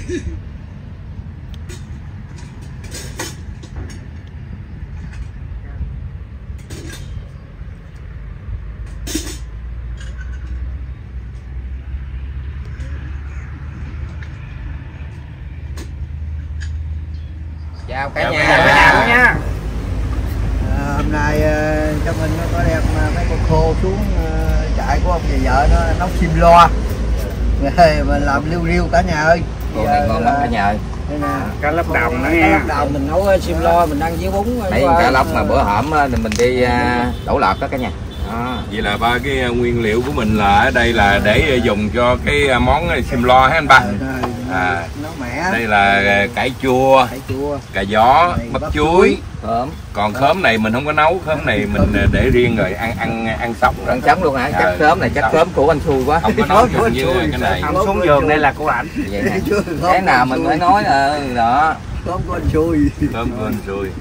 Chào cả nhà nha. Hôm nay cho mình có đem mấy con khô xuống trại của ông và vợ nó nấu sim lo. Mình làm liu riu cả nhà ơi. Con này ngon lắm cả nhà ơi. Cá lóc đồng nữa Cá nha. lóc đồng mình nấu sim lo, mình ăn với bún. Mấy cá lóc mà bữa hổm thì mình đi đổ lọt đó cả nhà. Vậy là ba cái nguyên liệu của mình là ở đây là để dùng cho cái món sim lo hả anh ba? Đây là cải chua, cà gió, bắp chuối, khóm. Còn khóm này mình không có nấu, khóm này mình để riêng rồi ăn sống rồi. Ăn sống luôn hả? Chắc khóm này chắc khóm của anh Xui quá. Không có nấu chung với cái này. Ăn xuống giường đây là của ảnh. Vậy nè. Cái nào mình mới nói đó. Khóm của anh Xui. Khóm của anh Xui.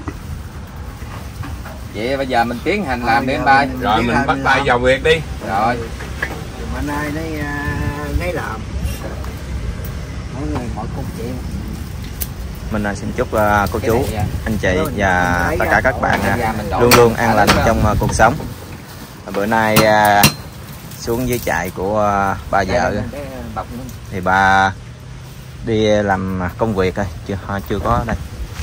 Vậy bây giờ mình tiến hành làm đi anh ba. Rồi mình bắt tay vào việc đi. Rồi. Mà nay đấy lấy làm. Mỗi người mỗi công chuyện. Mình xin chúc cô chú, anh chị và tất cả các bạn luôn luôn an lành trong cuộc sống. Bữa nay xuống dưới trại của bà vợ thì bà đi làm công việc rồi, chưa có đây.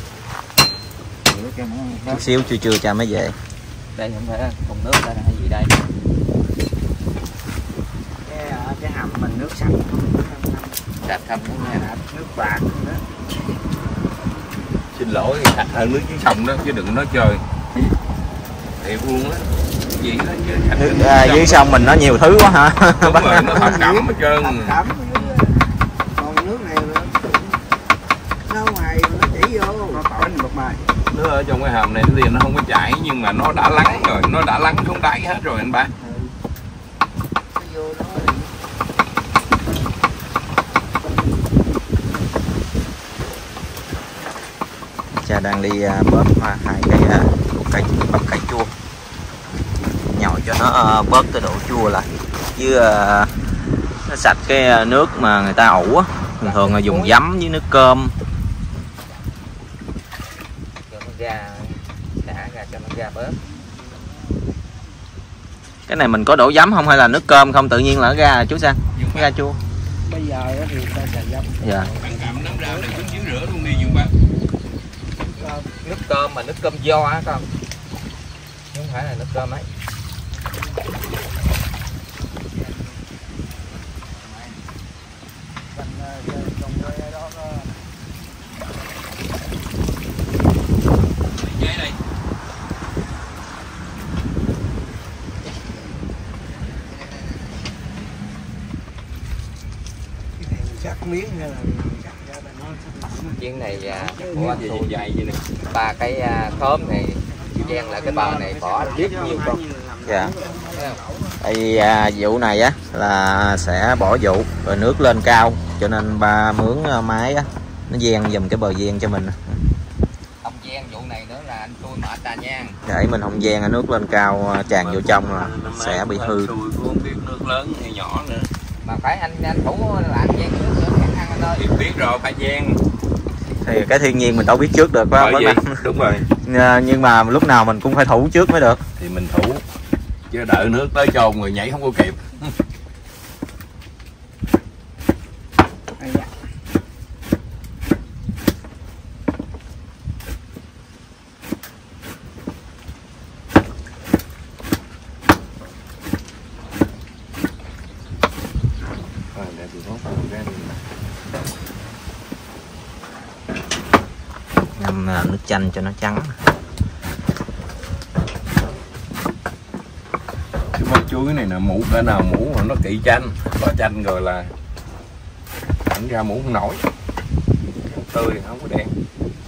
Chút xíu trưa cha mới về. Đây không phải thùng nước đây là hay gì đây? Cái hầm mình nước sạch. Sạch không nha. Nước bạc nữa. Xin lỗi sạch hơn nước dưới sông đó chứ đừng nói chơi. Thiệt luôn á. Gì đó chứ Dưới sông mình nó nhiều thứ quá hả? Đúng rồi, nó thập cẩm hết trơn. Còn nước này nó ngoài nó chảy vô, nó tỏi một bài. Nước ở trong cái hầm này thì nó không có chảy nhưng mà nó đã lắng rồi, nó đã lắng xuống đáy hết rồi anh ba. Cha đang đi bóp hai cái bắp cải chua, nhồi cho nó bớt cái độ chua lại, với nó sạch cái nước mà người ta ủ á, thường thường là dùng giấm với nước cơm. Cho nó ra, xả ra cho nó ra bớt. Cái này mình có đổ giấm không hay là nước cơm không, tự nhiên là nó ra chú Sang, nó ra chua. Bây giờ thì ta xài giấm. Dạ. Bạn cầm nắm ra để xuống rửa luôn đi dùng ba. Nước cơm mà nước cơm do á con, chứ không phải là nước cơm ấy. Cắt miếng hay là Chuyến này của anh Xui dày vậy nè. Ba cái khóm này chen lại cái bờ này bỏ rất nhiều con. Dạ. Tại vì vụ này á là sẽ bỏ vụ rồi nước lên cao, cho nên ba mướn máy á nó ven dùm cái bờ ven cho mình. Không ven vụ này nữa là anh Xui mệt ta nha. Để mình không ven nước lên cao tràn vô trong là sẽ bị hư. Không biết nước lớn hay nhỏ nữa. Mà phải anh thủ làm ven nước nữa chắc ăn anh ơi. Biết rồi phải ven. Thì cái thiên nhiên mình đâu biết trước được phải không? Đúng rồi. Nhưng mà lúc nào mình cũng phải thủ trước mới được. Thì mình thủ chứ đợi nước tới chôn người nhảy không có kịp. Ngâm nước chanh cho nó trắng. Cái bắp chuối này nè, mũ cỡ nào mũ mà nó kỵ chanh, có chanh rồi là ảnh ra mũ không nổi, tươi không có đen.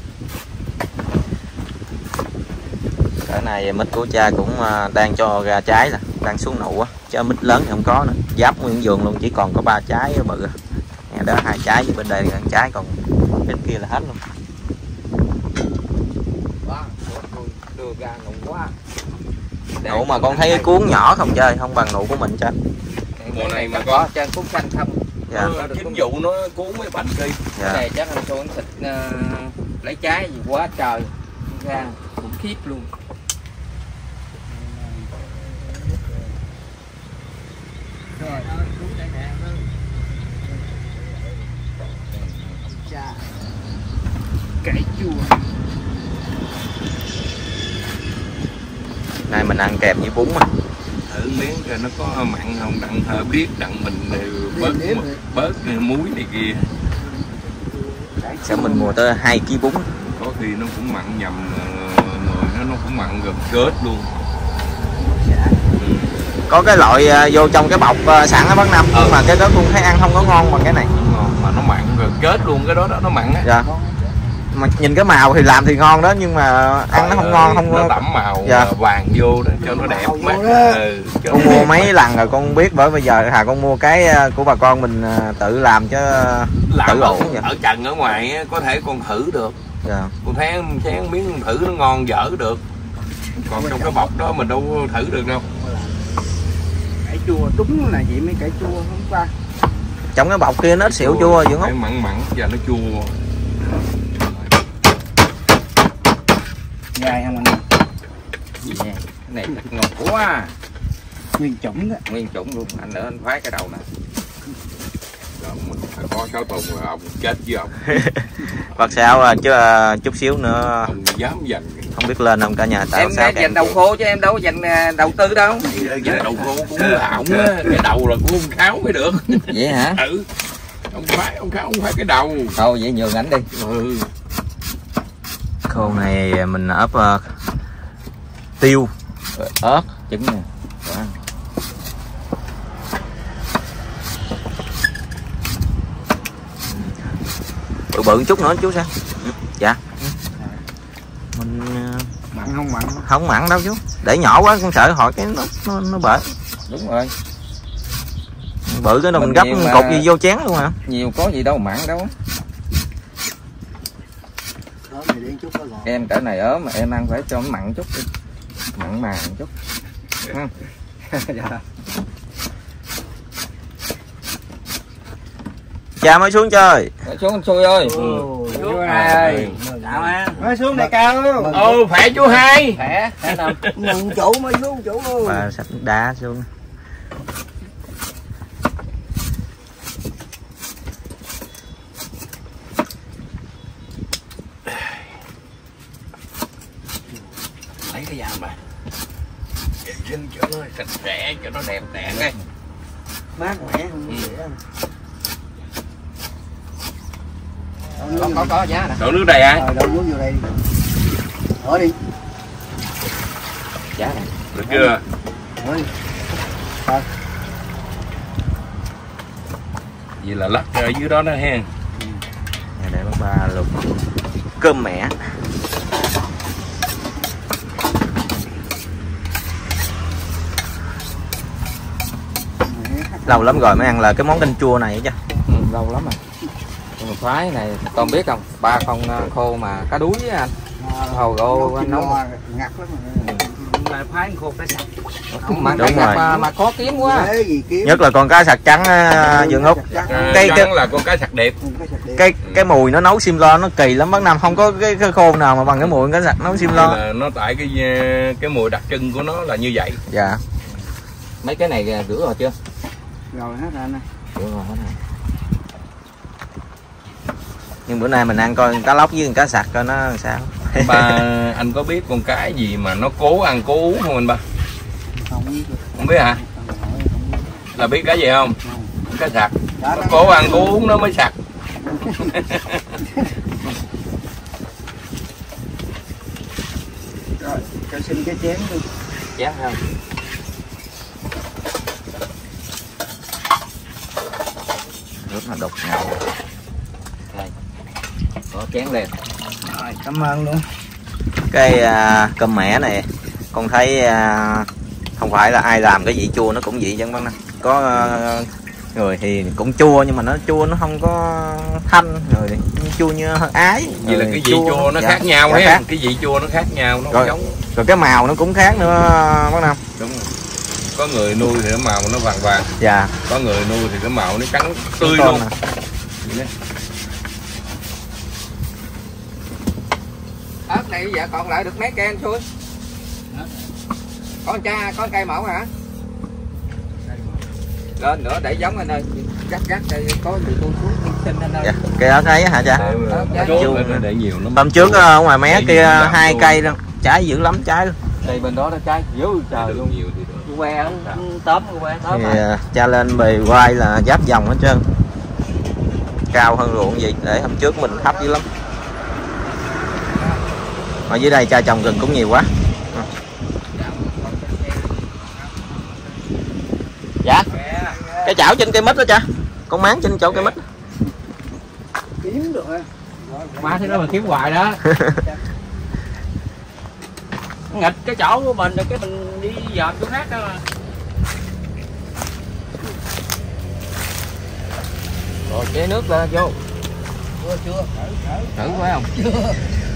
Cái này mít của cha cũng đang cho ra trái nè, đang xuống nụ á, chứ mít lớn thì không có nữa, giáp nguyên vườn luôn, chỉ còn có 3 trái bự. Nghe đó 2 trái với bên đây là 1 trái, còn bên kia là hết luôn. Đưa ra nụ quá. Nụ mà con thấy cái cuốn nhỏ không chơi, không bằng nụ của mình cho. Mùa này mà có trên cuốn xanh không. Dạ. Chính vụ nó cuốn mấy bánh đi. Cái này chắc anh xuống thịt lấy trái gì quá trời ra khủng khiếp luôn. Cải chua. Này mình ăn kèm với bún mà. Thử miếng coi nó có mặn không, đặng thợ biết đặng mình bớt muối này kia. Sao mình mua tới 2 kg bún. Có khi nó cũng mặn nhầm rồi nó cũng mặn gần chết luôn. Có cái loại vô trong cái bọc sẵn á bác Năm, nhưng mà cái đó cũng thấy ăn không có ngon bằng cái này. Ngon mà nó mặn gần chết luôn, cái đó nó mặn á. Dạ. Mà nhìn cái màu thì làm thì ngon đó, nhưng mà ăn nó không ngon, không nó tẩm màu dạ. vàng vô đó cho nó đẹp mắt. Con mua mấy lần rồi con biết, bởi bây giờ con mua cái của bà con mình tự làm chứ tự ủ vậy. Ở trần ở ngoài có thể con thử được. Dạ. Con thấy miếng thử nó ngon dở được. Còn trong cái bọc đó mình đâu thử được đâu. Cải chua đúng là vậy, mấy cải chua không qua. Trong cái bọc kia nó xỉu chua dữ không? Mặn mặn và nó chua. Dài không anh? Yeah. Cái này thật ngon quá. Nguyên chủng đó. Nguyên chủng luôn. Anh nữa anh phái cái đầu nè. Mình phải có 6 tuần là ông chết với ông. Bác Sáu chứ chút xíu nữa Ông dám dành. không biết lên không cả nhà. Em dành đầu khô chứ em đâu có dành đầu tư đâu. Dành đầu khô cũng là ổng á. Cái đầu là của ông Kháo mới được. Vậy hả? Ừ. Ông Kháo không phải cái đầu. Thôi vậy nhường ảnh đi. Ừ. Khô này mình ốp tiêu, ớt, trứng nè. bự bự chút nữa chú sao? Dạ. Mình Mặn không mặn? không mặn đâu chú. Để nhỏ quá con sợ hỏi cái nó bể. Đúng rồi. Bự cái đó mình gấp cột gì vô chén luôn hả? Nhiều có gì đâu mặn đâu. Em cỡ này ốm mà em ăn phải cho nó mặn chút đi. Mặn mà chút. Dạ. Cha mới xuống chơi. Xuống anh xui ơi. Chú Hai. Mới xuống này cao. Khỏe chú Hai. Khỏe. Mừng chủ mới xuống chủ luôn. Và sạch đá xuống. Lấy cái dao mà. Chân cho nó sạch sẽ, cho nó đẹp đẽ cái. Mát mẻ không dễ. Có giá nè. Đổ nước đầy ai? Đổ nước vô đây đi. Ở đi. Giá nè. Được chưa? Ơi. Vậy là lắc ở dưới đó đó hen. Để bác ba luộc cơm mẹ. Lâu lắm rồi mới ăn là cái món canh chua này chứ. Lâu lắm rồi. Nhưng mà khoái này con biết không? 3 con khô mà cá đuối á anh. Hồi ô anh nấu ngặt lắm mà. Là phái khô cá sặc. Mà đúng rồi. Mà khó kiếm quá. Nhất là con cá sặc trắng Dương Úc. Cái là con cá sặc đẹp. Cái mùi nó nấu sim lo nó kỳ lắm bác Năm, không có cái khô nào mà bằng cái mùi cá sặc nấu sim lo. Nó tại cái mùi đặc trưng của nó là như vậy. Dạ. Mấy cái này rửa rồi chưa? Rồi hết rồi anh. Rửa rồi hết rồi. Nhưng bữa nay mình ăn coi cá lóc với cá sặc coi nó làm sao. Ba anh có biết con cái gì mà nó cố ăn cố uống không anh ba? Không biết hả? Là biết cái gì không? Cá sặc. Nó cố ăn cố uống nó mới sặc. Rồi, cho xin cái chén đi. Chén không? Rất là độc ngầu. Đây. Có chén lên. Rồi, cảm ơn luôn. Cái cơm mẻ này con thấy không phải là ai làm cái vị chua nó cũng vậy chứ bác Năm. Có người thì cũng chua nhưng mà nó chua nó không có thanh, rồi chua như ái. Vậy là cái vị chua nó khác nhau đấy. Cái vị chua nó khác nhau, nó không giống. Rồi cái màu nó cũng khác nữa bác Năm. Đúng rồi. Có người nuôi thì cái màu nó vàng vàng. Dạ. Có người nuôi thì cái màu nó trắng tươi con luôn. Ớt này giờ còn lại được mấy cây anh Xuôi? Có cây mẫu hả? Lên nữa để giống anh ơi. Cắt đây có gì tôi xuống xin anh ơi. Dạ. Cây ớt ấy hả cha? Để nhiều lắm. Hôm trước ở ngoài mé kia 2 cây luôn, trái dữ lắm trái luôn. Đây bên đó nó trái dữ trời luôn. Nhiều thì Que tóm Thì cha lên bề quay là giáp dòng hết trơn, cao hơn ruộng gì, để hôm trước mình thấp dữ lắm. Ở dưới đây cha trồng gừng cũng nhiều quá. Dạ. Cái chảo trên cây mít đó cha, con máng trên chỗ cây mít. Kiếm được ha. Má thế đó mà kiếm hoài đó. Nghịch cái chỗ của mình rồi cái mình đi dọn chỗ khác đó mà. Rồi chế nước lên vô. Chưa. Thử phải không? Chưa.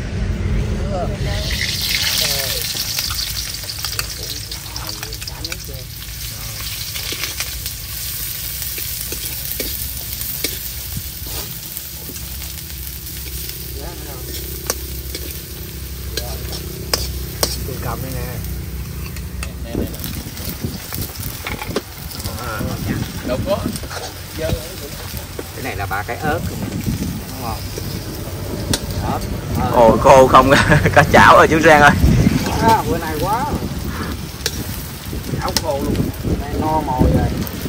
Tôi cầm đây nè. Đâu có. Cái này là 3 cái ớt đúng không? Ồ khô không có chảo rồi chú Giang ơi. Bữa nay quá. Chảo khô luôn. Đây no mồi rồi.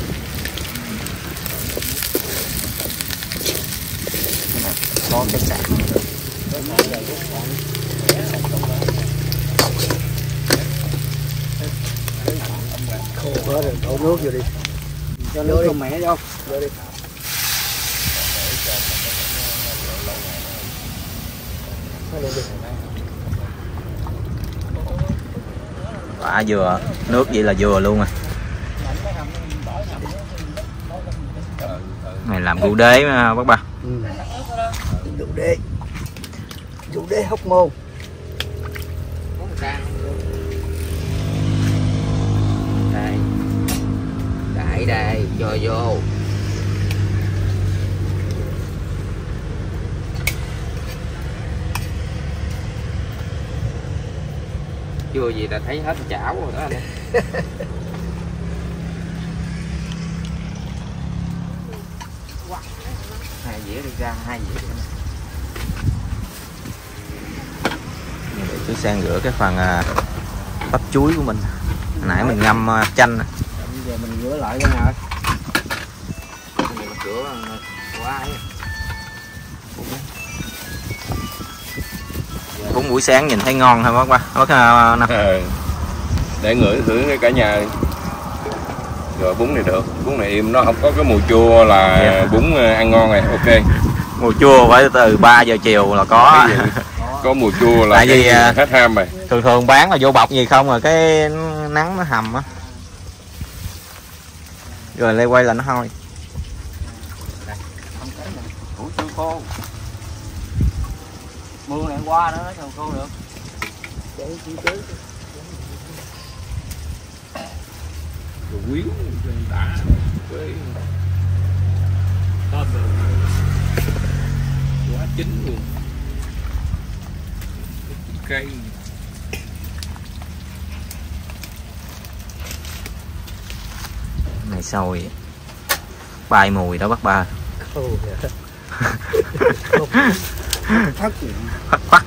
Có cái sạc. Khô quá rồi, đổ nước vô đi. Cho nước vô mẹ vô. Vô đi. Quả dừa, nước vậy là dừa luôn rồi. Này làm rượu đế mà bác ba. Rượu đế Hóc Môn. Đây cho vô. Chưa gì là thấy hết chảo rồi đó anh. Hai dĩa đi ra, 2 dĩa đi. Để chú Sang rửa cái phần bắp chuối của mình. Hồi nãy mình ngâm chanh. Bây giờ mình rửa lại coi nhà ơi. Mình rửa quá ấy. Bún buổi sáng nhìn thấy ngon hả bác ba? Bác Năm. Để ngửi thử cả nhà. Rồi bún này được, bún này im, nó không có cái mùi chua là bún ăn ngon rồi, ok. Mùi chua phải từ 3 giờ chiều là có. Có mùi chua là tại vì hết ham rồi. Thường bán là vô bọc gì không rồi cái nắng nó hầm á. Rồi lê quay là nó hôi. Ủa chưa khô. Mưa này qua đó nó còn khô được. Rồi quyến đã với quá chín luôn. Cây Này sôi bay mùi đó bác ba. Khoắc.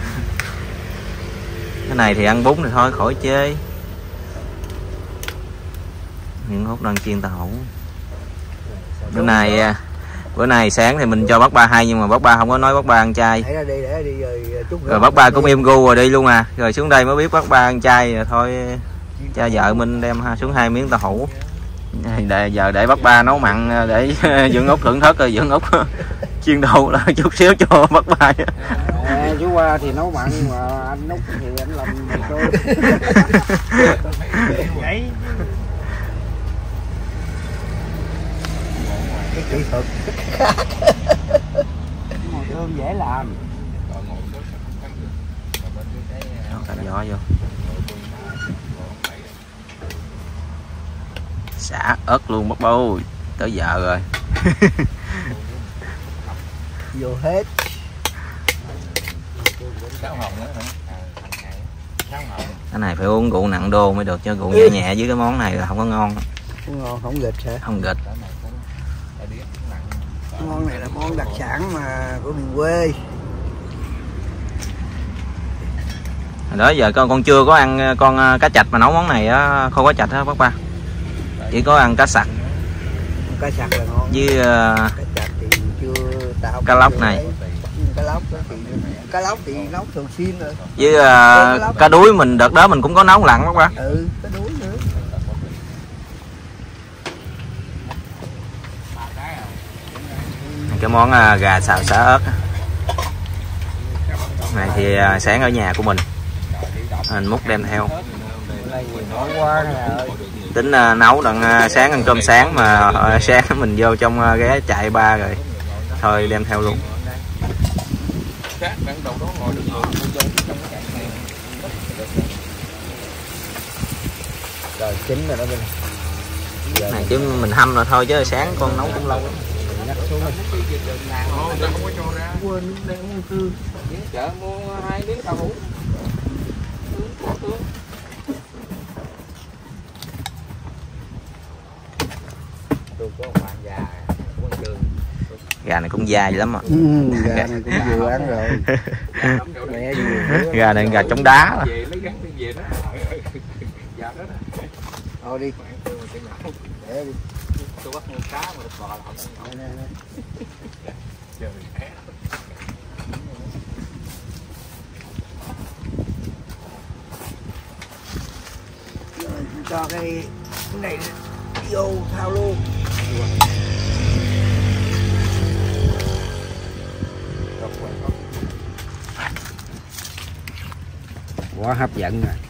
Cái này thì ăn bún thì thôi khỏi chê. Những hút đang chiên tàu. Bữa nay sáng thì mình cho bác ba hay nhưng mà bác ba không có nói bác ba ăn chay. Để đi Rồi bác ba cũng im gu rồi đi luôn à. Rồi xuống đây mới biết bác ba ăn chay rồi thôi. Cha vợ mình đem xuống 2 miếng tàu hũ. Giờ để bác ba nấu mặn để Dưỡng Úc thưởng thức rồi Dưỡng Úc chiên đồ là chút xíu cho bác ba. Chú qua thì nấu mặn mà anh Úc thì anh làm tôi. Vậy. Cái kỹ thuật mồi thơm dễ làm. Cả gió vô. Xả ớt luôn bác ơi, tới giờ rồi. Vô hết. Cái này phải uống rượu nặng đô mới được, chứ rượu nhẹ nhẹ với cái món này là không có ngon. Không ngon, không nghịch hả? Không nghịch. Món này là món đặc sản mà của miền quê. Đó giờ con chưa có ăn con cá chạch mà nấu món này á, khô cá chạch á bác ba. Chỉ có ăn cá sặc. Cá sặc là ngon. Với cá chạch thì chưa tạo. Cá lóc này. Cá lóc thì nấu thường xuyên rồi. Với cá đuối mình đợt đó mình cũng có nấu lặn bác ba. Ừ, cá đuối nữa. Cái món gà xào xả ớt này thì sáng ở nhà của mình anh múc đem theo. Tính nấu đặng sáng ăn cơm sáng mà sáng mình vô trong ghé chạy ba rồi thôi đem theo luôn. Rồi chín rồi đó bên này chứ mình hâm rồi thôi chứ sáng con nấu cũng lâu lắm. quên đang uống cư. Chợ mua 2 miếng tàu hũ. Tôi có một bạn già quân trường. Gà này cũng dai lắm à. Gà này cũng vừa ăn rồi. Gà này gà chống đá. Thôi đi. Để đi. Tôi bắt mua cá mà bò là không. Cho cái này vô thao luôn. Quá hấp dẫn rồi.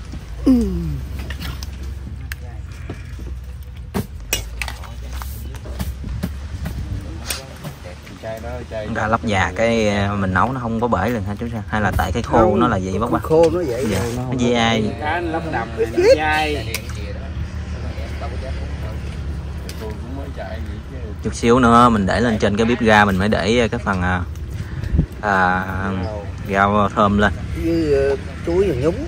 Gà lóc già cái mình nấu nó không có bể liền hả chú Sa? Hay là tại cái khô nó là gì bác ba? Khô nó vậy. Dạ, nó dai. Cá lóc đầm nó dai. Chút xíu nữa mình để lên trên cái bếp ga mình mới để cái phần rau thơm lên. Với chuối và nhúng.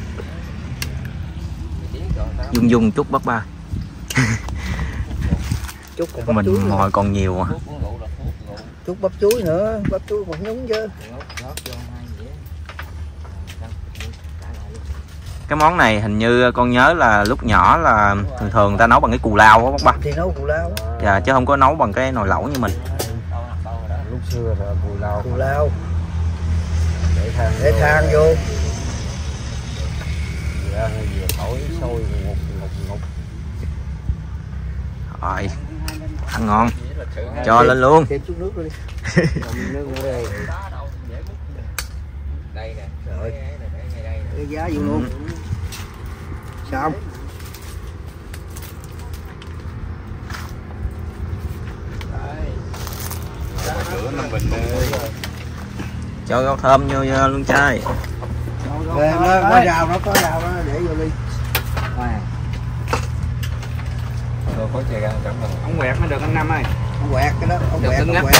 Dung dung chút bác ba. Chút còn Mình hồi còn nhiều mà. chút bắp chuối nữa, bắp chuối còn nhúng chứ. Cái món này hình như con nhớ là lúc nhỏ là thường thường người ta nấu bằng cái cù lao á bác ba. Thì nấu cù lao. Dạ, chứ không có nấu bằng cái nồi lẩu như mình. Lúc xưa là Cù lao. Để than vô. Vừa thổi sôi ngục. Rồi, ăn ngon. Cho lên luôn. Thêm chút nước đi. Nước ở đây. Đây nè. Rồi. Cái giá vô luôn. Xong. Cho rau thơm vô luôn trai. Có rau nó có rau đó để vô đi. Rồi có chè gan chẳng rồi. Ông quẹt mới được anh Năm ơi. Ông quẹt cái đó, ông quẹt, ông quẹt.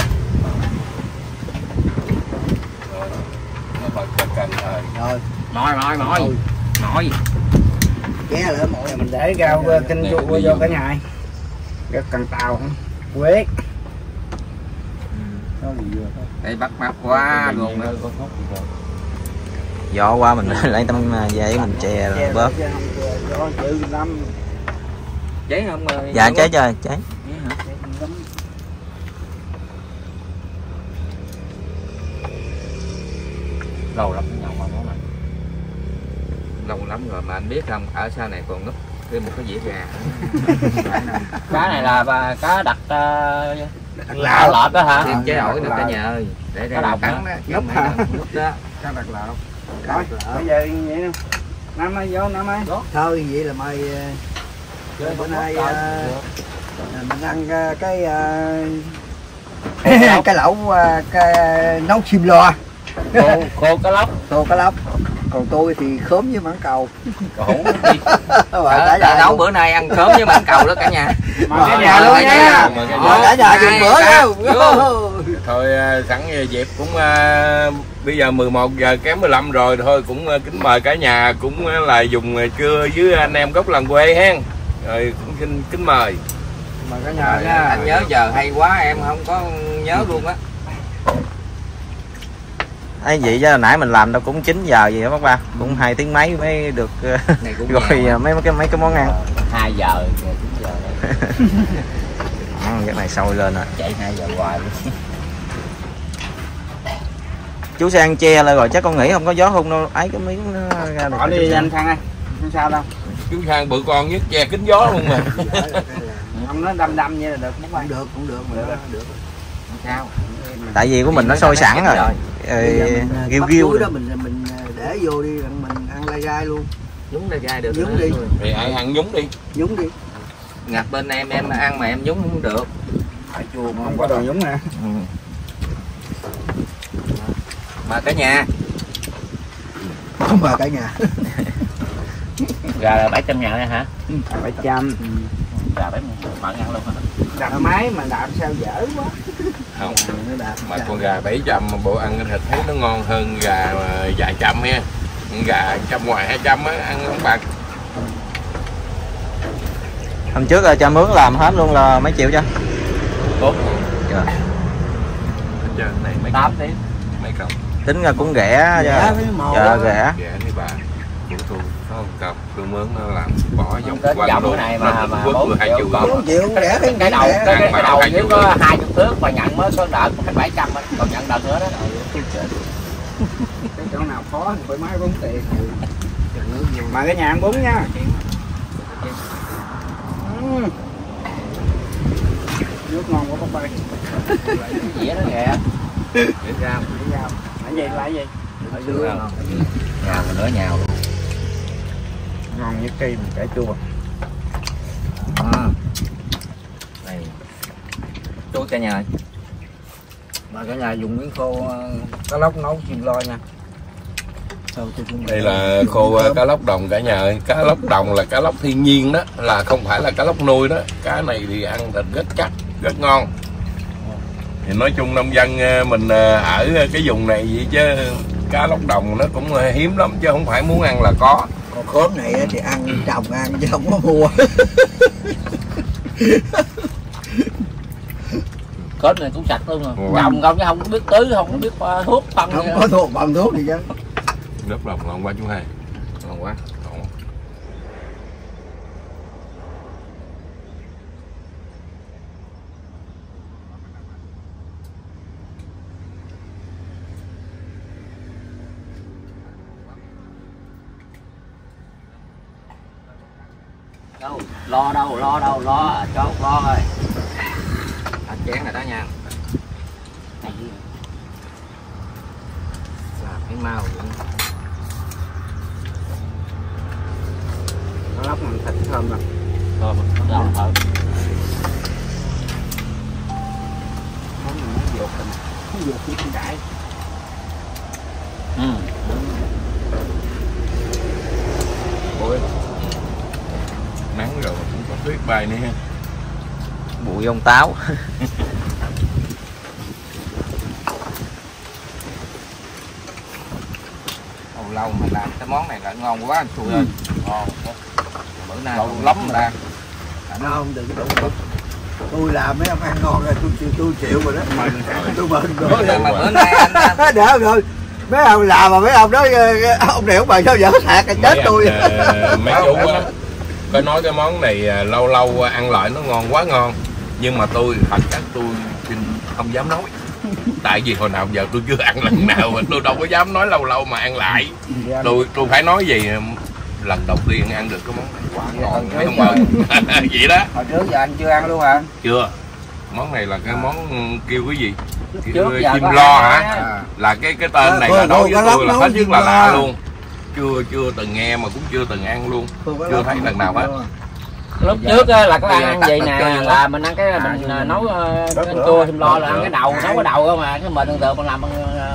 Rồi. Mỏi. Ché lỡ mỗi Mình để rau kinh vô cả nhà. Rau cần tàu, quế. Đây bắt mắt quá luôn đó. Gió qua mình lấy tấm giấy mình chè rồi bớt. Cháy không? Dạ cháy trời, cháy. Lâu lắm nhậu món này. Lâu lắm rồi mà anh biết không, ở sau này còn núp thêm một cái dĩa gà. Cá này là cá đặt lạo lọt đó hả? Thêm chế ổi nữa cả nhà ơi. Để đây là cắn đó, núp hả? Núp đó. Cá đặc lạo. Rồi, bây giờ vậy nè. Năm ơi, vô Năm ơi. Thôi vậy là mày bữa nay mình ăn cái lẩu cái nấu chim lò. Khô cá lóc. Khô cá lóc. Còn tôi thì khóm với mãng cầu. Đã nấu bữa nay ăn khóm với mãng cầu đó cả nhà. Mời cả nhà luôn nha. Mời cả nhà dùng bữa nha. Thôi sẵn dịp cũng bây giờ 11 giờ kém 15 rồi, thôi cũng kính mời cả nhà cũng là dùng trưa với anh em gốc làng quê hen. Rồi cũng xin kính mời. Mời cả nhà nha. Anh nhớ giờ hay quá em không có nhớ luôn á. Ấy vậy chứ nãy mình làm đâu cũng 9 giờ gì đó bác ba, cũng 2 tiếng mấy mới được rồi mấy cái món ăn. 2 giờ 9 giờ. Cái này sôi lên rồi. Chạy 2 giờ hoài luôn. Chú sẽ ăn che lại rồi chắc con nghĩ không có gió hung đâu, ấy cái miếng nó ra được. Bỏ đi anh Thăng ơi, không sao đâu. Chú Sang bự con nhất che kính gió luôn mà. Không nó đâm như là được. Cũng được mà được. Không sao. Tại vì của mình nó sôi sẵn rồi. Ghiu đó mình để vô đi, mình ăn lai gai luôn. Nhúng lai gai được. Nhúng đi. Thì ai ăn nhúng đi. Nhúng đi. Ngặt bên em ăn mà em nhúng không được. Phải chua mà không có đồ nhúng nè. Mà cả nhà. Mà cả nhà. Gà là 700 ngàn này hả? 700. Gà 700 ngàn ăn luôn hả? Đạp máy mà đạp sao dở quá. Không. Mà con gà 700 mà bộ ăn thịt thấy nó ngon hơn gà vài trăm ha. Gà 100 ngoài 200 á ăn không bằng. Hôm trước cho mướn làm hết luôn là mấy triệu cho? 4. Dạ. Trên này mấy 8 tiếng. Mấy cọc. Tính ra cũng rẻ chứ. Dạ rẻ. Rẻ với bà. Của tôi có một cọc tôi mướn nó làm bỏ dòng quanh luôn. Này mà 4 triệu. 4 triệu rẻ cái đầu cái đầu nếu có 20 thước mà nhận mới có đợt 700 còn nhận đợt nữa đó. Cái chỗ nào khó thì phải máy 4 tiền. Mà cái nhà ăn bún nha. Nước ngon quá bác bay. Dĩa nó kìa. Dĩa rau. Cái gì là gì? Ở dưới nhào mình nữa nhào luôn. Ngon như cây mình cải chua. Này. Chú cả nhà. Mà cả nhà dùng miếng khô cá lóc nấu chiên lo nha. Đây là khô cá lóc đồng cả nhà ơi. Cá lóc đồng là cá lóc thiên nhiên đó, là không phải là cá lóc nuôi đó. Cá này thì ăn thịt rất chắc, rất ngon. Thì nói chung nông dân mình ở cái vùng này vậy chứ cá lóc đồng nó cũng hiếm lắm chứ không phải muốn ăn là có. Còn khóm này thì ăn trồng ăn chứ không có mua. Khóm này cũng sạch luôn rồi. Trồng không chứ không biết tưới, không có biết thuốc phân. Không có thuốc bằng thuốc gì chứ. Rất lòng ngon quá chú hai. Ngon quá. Đâu, lo cho lo rồi. Ăn chén rồi đó nha. Làm cái mau Nó lóc mình thịt thơm nè. thơm thơm. Món này nó dột với con đại. Ôi. Nắng rồi mà cũng có tuyết bay nữa ha. Bụi ông táo. Lâu mà làm cái món này là ngon quá anh Chui ơi. Ngon. Bữa nay lâu lắm rồi ta. Không đừng có đụng. Tôi làm mấy ông ăn ngon rồi tôi chịu rồi đó. Tôi mừng rồi. Mà bữa nay anh đỡ rồi. Mấy ông làm mà mấy ông nói ông này không bày sao dở hạt chết tôi. Mấy chú á có nói cái món này lâu lâu ăn lại nó ngon quá ngon, nhưng mà tôi thật chất tôi không dám nói. Tại vì hồi nào giờ tôi chưa ăn lần nào mà tôi đâu có dám nói lâu lâu mà ăn lại. Tôi phải nói gì lần đầu tiên ăn được cái món này quá ngon mấy ông ơi. Vậy đó. Hồi trước giờ anh chưa ăn luôn hả? Chưa. Món này là cái món kêu cái gì? Trước Chim lo hả? Là cái tên này là đối với tôi là hết sức là lạ luôn. Chưa từng nghe mà cũng chưa từng ăn luôn. Chưa thấy lần nào hết. Lúc trước là có ăn gì nè, là mình ăn cái mình nấu cái chua chim lo là ăn cái đầu, nấu cái đầu không mà cái mình thường thường mình làm bằng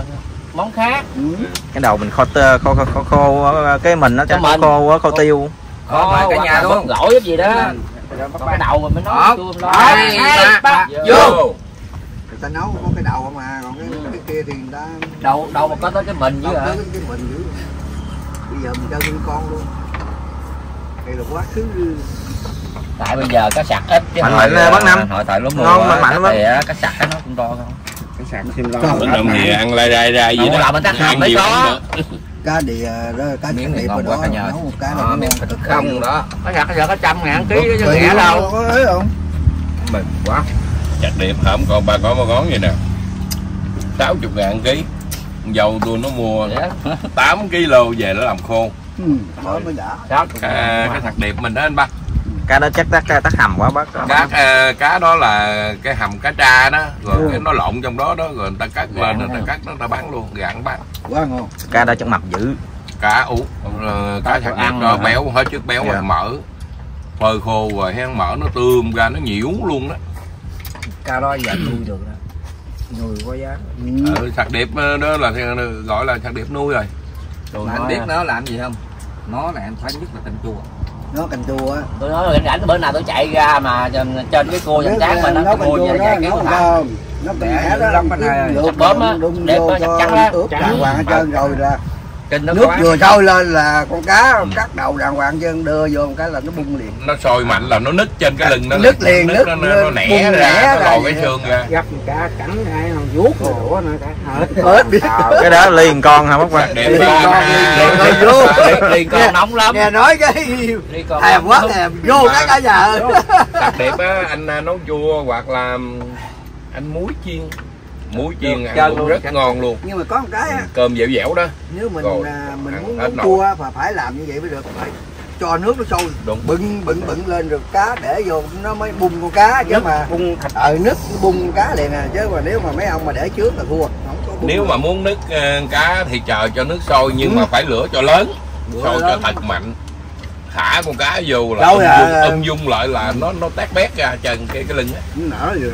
món khác. Cái đầu mình khô cái mình nó chắc khô khô tiêu. Cả nhà luôn. lỗi gì đó. Cái đầu mình mới nói chua lo. 2, 3 vô. Người ta nấu có cái đầu mà, còn cái kia thì người ta Đầu mà có tới cái mình với hả? cái mình dữ. Bây giờ mình cho nguyên con luôn. Đây là quá khứ. Tại bây giờ có sạc ít chứ. Mạnh bác Năm. Hồi tại lúc ngon mạnh lắm. Thì cái sạc nó cũng to không? Cái sạc sim lo. Mình làm gì ăn lai ra gì đó. Là mình tắt mới có. Cá đìa đó, cá miếng này ngon quá cả nhà. Nấu một cái là miếng thịt không đó. Cái sạc giờ có 100.000 ký chứ rẻ đâu. Có ấy không? Mệt quá. Chặt điệp hổm còn bà có ngón vậy nè. 60.000 ký. Dầu tôi nó mua 8 kg về nó làm khô. Đó mới đã. Cái thạch điệp mình đó anh ba. Cá đó chắc tắt hầm quá bác. Cá đó là cái hầm cá tra đó, rồi cái nó lộn trong đó rồi người ta cắt lên, người ta cắt nó ta bán luôn, gạn bán. Quá ngon. Cá đó chẳng mập dữ. Cá cá thạch điệp đó béo hết chất béo mà mỡ. Phơi khô rồi hay mỡ nó tươm ra nó nhiễu luôn đó. Cá đó giờ nuôi được đó. Nuôi có giá. Thạch điệp đó là gọi là thạch điệp nuôi rồi. Mà anh biết nó làm gì không? Nó là em thấy nhất là canh chua. Nó canh chua á. Tôi nói là rảnh bữa nào tôi chạy ra mà trên cái cua dòng tráng mà nó cua vậy chạy cái con thả. Nó bẻ đó lắm anh ơi. Sắp bớm á, đẹp á, chắc chắn á. Đàng hoàng hết trơn rồi là Nước vừa sôi lên là con cá cắt đầu đàng hoàng chân đưa vô một cái là nó bung liền. Nó sôi mạnh là nó nứt trên cái lưng nó nứt liền, nó nẻ ra, nó lòi cái xương ra. Gấp cá cắn hay không vuốt rồi đũa nữa cả. Hết biết. Cái đó liền con hả bác ba? Liền con nóng lắm. Nghe nói cái thèm quá thèm vô cái cả nhà. Đặc biệt á anh nấu chua hoặc là anh muối chiên ăn cũng rất ngon luôn. Nhưng mà có một cái á, cơm dẻo dẻo đó. nếu mình Rồi, muốn nấu chua phải làm như vậy mới được, phải cho nước nó sôi bừng lên rồi cá để vô nó mới bung con cá chứ mà bung nước bung con cá liền à, chứ mà nếu mà mấy ông mà để trước là thua. Nếu mà muốn nước cá thì chờ cho nước sôi nhưng mà phải lửa cho lớn, sôi cho thật mạnh, thả con cá vô là dung lại là nó tét bét ra trần cái lưng á. Nở vậy.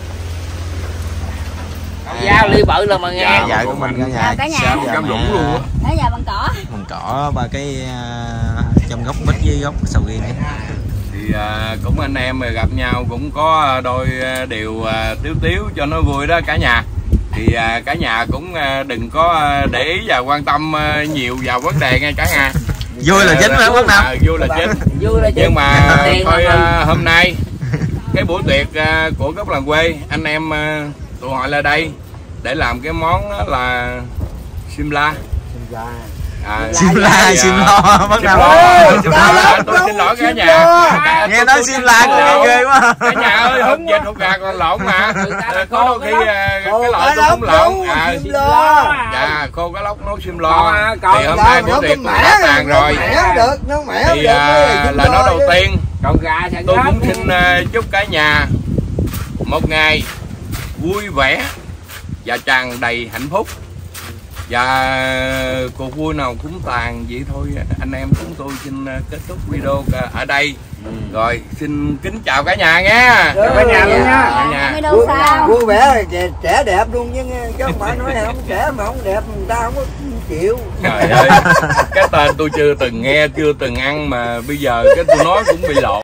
Dao ly bự là mà nghe. Dạ của mình cả nhà. Cam lũng luôn á. Đó giờ bằng cỏ. Bằng cỏ ba cái trong gốc mít với gốc sầu riêng ấy. Thì cũng anh em gặp nhau cũng có đôi điều tiếu cho nó vui đó cả nhà. Thì cả nhà cũng đừng có để ý và quan tâm nhiều vào vấn đề nghe cả nhà. Vui là chính phải không Nam? Vui là chính. Nhưng mà thôi hôm nay cái buổi tiệc của gốc làng quê anh em tụi họ là đây để làm cái món là sim la. Sim lo bắt đầu. Tôi xin lỗi cả nhà. Nghe nói sim la cũng ghê quá. Cả nhà ơi, hút vịt hút gà còn lộn mà. Có đôi khi cái loại tôi cũng lộn. Dạ, khô cá lóc nấu sim lo. Thì hôm nay bữa tiệc đã tàn rồi. Thì là nói đầu tiên tôi cũng xin chúc cả nhà một ngày vui vẻ và tràn đầy hạnh phúc. Và cuộc vui nào cũng tàn vậy thôi. Anh em chúng tôi xin kết thúc video ở đây. Rồi xin kính chào cả nhà nghe. Chào cả nhà luôn nha. Cả nhà vui vẻ trẻ đẹp luôn chứ không phải nói không trẻ mà không đẹp người ta không có chịu. Trời ơi, cái tên tôi chưa từng nghe, chưa từng ăn mà bây giờ cái tôi nói cũng bị lộ.